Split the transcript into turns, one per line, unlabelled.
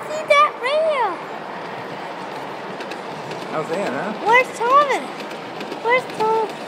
see that radio.
How's Ann, huh?
Where's Thomas? Where's Thomas?